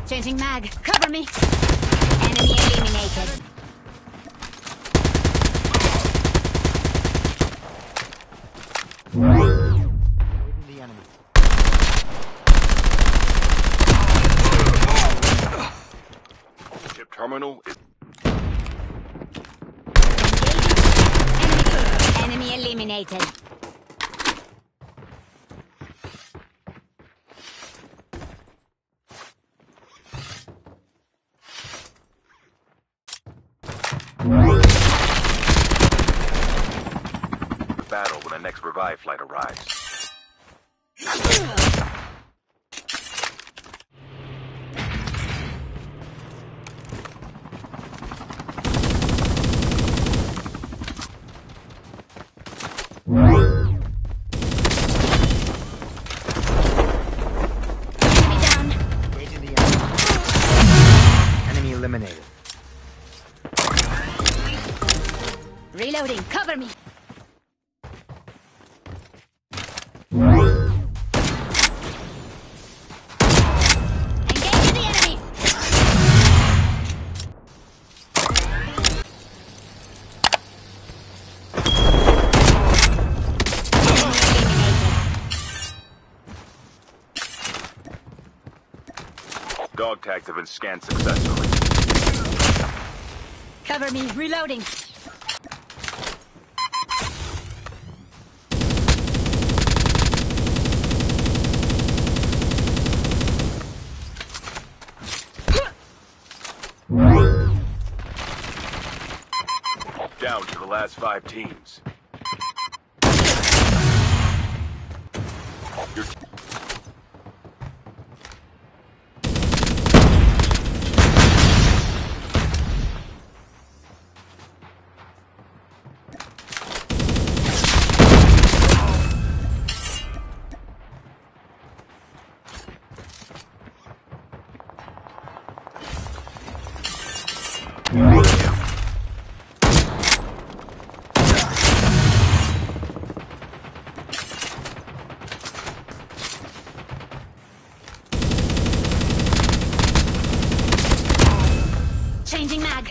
Changing mag. Cover me. Enemy eliminated. The enemy. Chip terminal is Enemy eliminated. battle when the next revive flight arrives. Eliminated. Reloading, cover me. Engage the enemies. Dog tags have been scanned successfully. Cover me, reloading. Down to the last 5 teams. Your Changing mag.